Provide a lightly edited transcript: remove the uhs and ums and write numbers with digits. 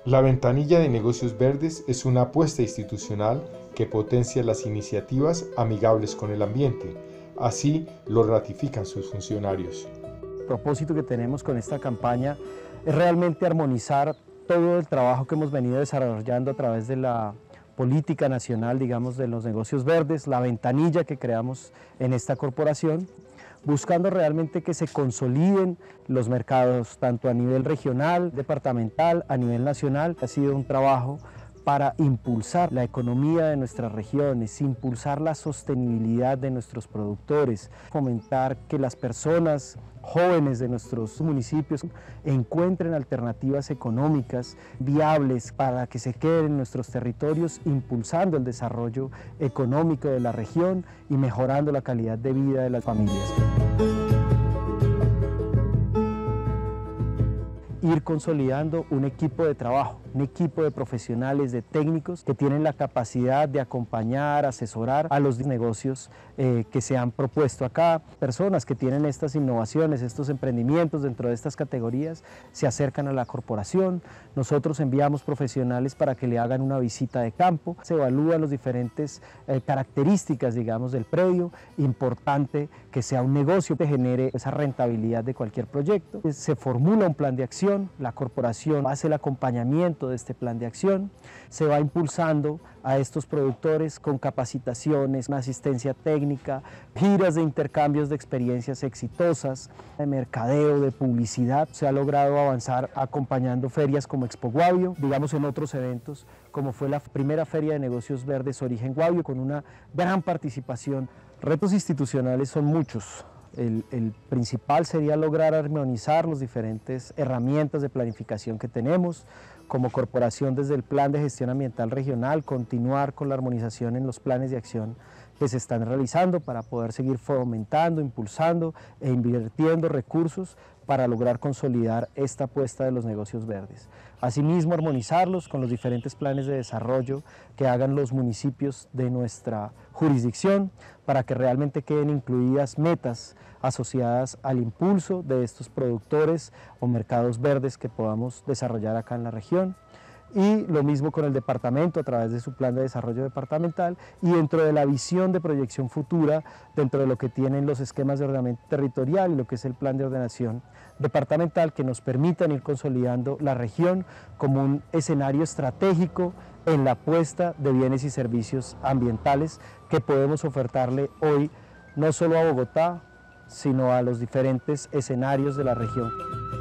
La ventanilla de negocios verdes es una apuesta institucional que potencia las iniciativas amigables con el ambiente. Así lo ratifican sus funcionarios. El propósito que tenemos con esta campaña es realmente armonizar todo el trabajo que hemos venido desarrollando a través de la política nacional, digamos, de los negocios verdes, la ventanilla que creamos en esta corporación, buscando realmente que se consoliden los mercados tanto a nivel regional, departamental, a nivel nacional. Ha sido un trabajo para impulsar la economía de nuestras regiones, impulsar la sostenibilidad de nuestros productores, fomentar que las personas jóvenes de nuestros municipios encuentren alternativas económicas viables para que se queden en nuestros territorios, impulsando el desarrollo económico de la región y mejorando la calidad de vida de las familias. Ir consolidando un equipo de trabajo, un equipo de profesionales, de técnicos que tienen la capacidad de acompañar, asesorar a los negocios que se han propuesto acá. Personas que tienen estas innovaciones, estos emprendimientos dentro de estas categorías, se acercan a la corporación. Nosotros enviamos profesionales para que le hagan una visita de campo. Se evalúan las diferentes características, digamos, del predio. Importante que sea un negocio que genere esa rentabilidad de cualquier proyecto. Se formula un plan de acción, la corporación hace el acompañamiento de este plan de acción, se va impulsando a estos productores con capacitaciones, una asistencia técnica, giras de intercambios de experiencias exitosas, de mercadeo, de publicidad. Se ha logrado avanzar acompañando ferias como Expo Guavio, digamos en otros eventos como fue la primera Feria de Negocios Verdes Origen Guavio, con una gran participación. Retos institucionales son muchos. El principal sería lograr armonizar las diferentes herramientas de planificación que tenemos. Como corporación, desde el Plan de Gestión Ambiental Regional, continuar con la armonización en los planes de acción que se están realizando para poder seguir fomentando, impulsando e invirtiendo recursos para lograr consolidar esta apuesta de los negocios verdes. Asimismo, armonizarlos con los diferentes planes de desarrollo que hagan los municipios de nuestra jurisdicción para que realmente queden incluidas metas asociadas al impulso de estos productores o mercados verdes que podamos desarrollar acá en la región. Y lo mismo con el departamento a través de su plan de desarrollo departamental y dentro de la visión de proyección futura, dentro de lo que tienen los esquemas de ordenamiento territorial y lo que es el plan de ordenación departamental, que nos permitan ir consolidando la región como un escenario estratégico en la apuesta de bienes y servicios ambientales que podemos ofertarle hoy no solo a Bogotá, sino a los diferentes escenarios de la región.